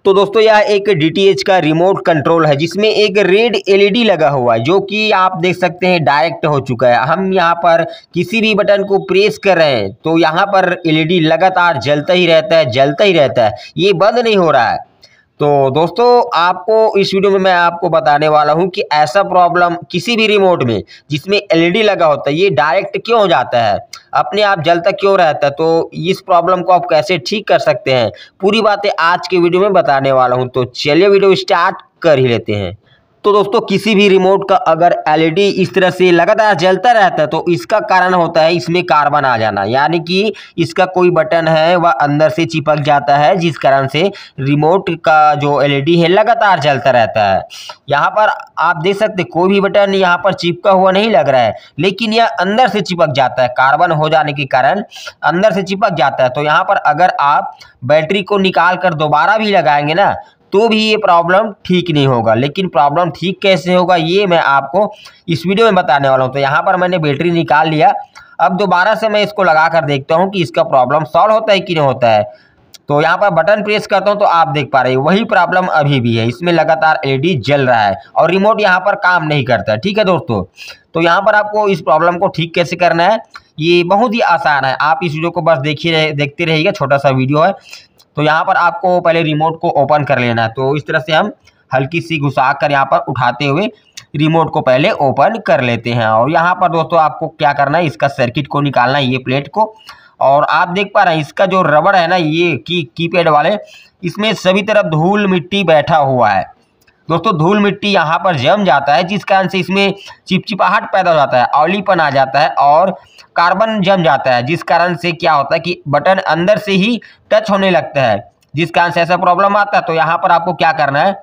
तो दोस्तों यह एक डीटीएच का रिमोट कंट्रोल है जिसमें एक रेड एलईडी लगा हुआ है जो कि आप देख सकते हैं डायरेक्ट हो चुका है। हम यहाँ पर किसी भी बटन को प्रेस कर रहे हैं तो यहाँ पर एलईडी लगातार जलता ही रहता है, ये बंद नहीं हो रहा है। तो दोस्तों आपको इस वीडियो में मैं आपको बताने वाला हूं कि ऐसा प्रॉब्लम किसी भी रिमोट में जिसमें एलईडी लगा होता है ये डायरेक्ट क्यों हो जाता है, अपने आप जलता क्यों रहता है, तो इस प्रॉब्लम को आप कैसे ठीक कर सकते हैं, पूरी बातें आज के वीडियो में बताने वाला हूं। तो चलिए वीडियो स्टार्ट कर ही लेते हैं। तो दोस्तों किसी भी रिमोट का अगर एलईडी इस तरह से लगातार जलता रहता है तो इसका कारण होता है इसमें कार्बन आ जाना, यानी कि इसका कोई बटन है वह अंदर से चिपक जाता है जिस कारण से रिमोट का जो एलईडी है लगातार जलता रहता है। यहाँ पर आप देख सकते कोई भी बटन यहाँ पर चिपका हुआ नहीं लग रहा है, लेकिन यह अंदर से चिपक जाता है, कार्बन हो जाने के कारण अंदर से चिपक जाता है। तो यहाँ पर अगर आप बैटरी को निकाल कर दोबारा भी लगाएंगे ना तो भी ये प्रॉब्लम ठीक नहीं होगा। लेकिन प्रॉब्लम ठीक कैसे होगा ये मैं आपको इस वीडियो में बताने वाला हूँ। तो यहाँ पर मैंने बैटरी निकाल लिया, अब दोबारा से मैं इसको लगा कर देखता हूँ कि इसका प्रॉब्लम सॉल्व होता है कि नहीं होता है। तो यहाँ पर बटन प्रेस करता हूँ तो आप देख पा रहे हैं वही प्रॉब्लम अभी भी है, इसमें लगातार एलईडी जल रहा है और रिमोट यहाँ पर काम नहीं करता है। ठीक है दोस्तों, तो यहाँ पर आपको इस प्रॉब्लम को ठीक कैसे करना है ये बहुत ही आसान है, आप इस वीडियो को बस देखते रहिएगा, छोटा सा वीडियो है। तो यहाँ पर आपको पहले रिमोट को ओपन कर लेना है। तो इस तरह से हम हल्की सी घुसा कर यहाँ पर उठाते हुए रिमोट को पहले ओपन कर लेते हैं। और यहाँ पर दोस्तों आपको क्या करना है, इसका सर्किट को निकालना है, ये प्लेट को। और आप देख पा रहे हैं इसका जो रबड़ है ना, ये कीपैड वाले, इसमें सभी तरफ धूल मिट्टी बैठा हुआ है। दोस्तों धूल मिट्टी यहाँ पर जम जाता है जिस कारण से इसमें चिपचिपाहट पैदा हो जाता है, ऑयलीपन आ जाता है और कार्बन जम जाता है, जिस कारण से क्या होता है कि बटन अंदर से ही टच होने लगता है, जिस कारण से ऐसा प्रॉब्लम आता है। तो यहाँ पर आपको क्या करना है,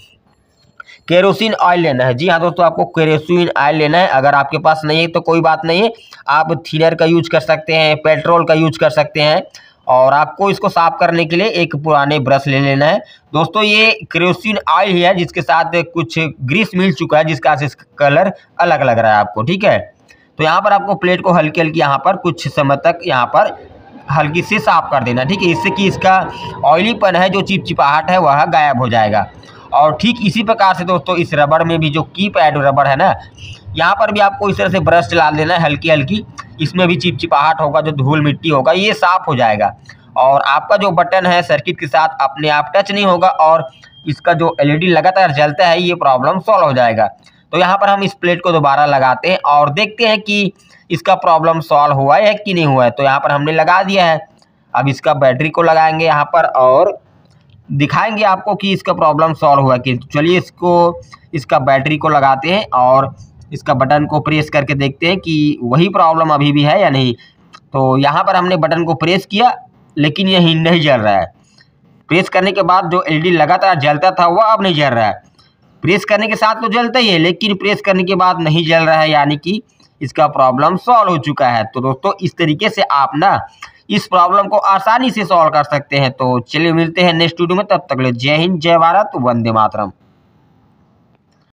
केरोसिन ऑयल लेना है। जी हाँ दोस्तों, आपको केरोसिन ऑयल लेना है। अगर आपके पास नहीं है तो कोई बात नहीं है, आप थिनर का यूज कर सकते हैं, पेट्रोल का यूज कर सकते हैं। और आपको इसको साफ करने के लिए एक पुराने ब्रश ले लेना है। दोस्तों ये केरोसिन ऑयल ही है जिसके साथ कुछ ग्रीस मिल चुका है, जिसका इसका कलर अलग लग रहा है आपको। ठीक है, तो यहाँ पर आपको प्लेट को हल्की हल्की यहाँ पर कुछ समय तक यहाँ पर हल्की से साफ कर देना। ठीक है, इससे कि इसका ऑयलीपन है, जो चिपचिपाहट है वह गायब हो जाएगा। और ठीक इसी प्रकार से दोस्तों इस रबड़ में भी जो कीपैड रबड़ है ना, यहाँ पर भी आपको इस तरह से ब्रश डाल देना है हल्की हल्की, इसमें भी चिपचिपाहट होगा, जो धूल मिट्टी होगा ये साफ हो जाएगा। और आपका जो बटन है सर्किट के साथ अपने आप टच नहीं होगा और इसका जो एलईडी लगातार जलता है ये प्रॉब्लम सॉल्व हो जाएगा। तो यहाँ पर हम इस प्लेट को दोबारा लगाते हैं और देखते हैं कि इसका प्रॉब्लम सॉल्व हुआ है कि नहीं हुआ है। तो यहाँ पर हमने लगा दिया है, अब इसका बैटरी को लगाएंगे यहाँ पर और दिखाएंगे आपको कि इसका प्रॉब्लम सॉल्व हुआ कि। चलिए इसका बैटरी को लगाते हैं और इसका बटन को प्रेस करके देखते हैं कि वही प्रॉब्लम अभी भी है या नहीं। तो यहाँ पर हमने बटन को प्रेस किया लेकिन यही नहीं जल रहा है। प्रेस करने के बाद जो एलईडी लगातार जलता था वह अब नहीं जल रहा है। प्रेस करने के साथ तो जलता ही है लेकिन प्रेस करने के बाद नहीं जल रहा है, यानी कि इसका प्रॉब्लम सॉल्व हो चुका है। तो दोस्तों इस तरीके से आप ना इस प्रॉब्लम को आसानी से सॉल्व कर सकते हैं। तो चलिए मिलते हैं नेक्स्ट वीडियो में, तब तक के लिए जय हिंद, जय भारत, वंदे मातरम।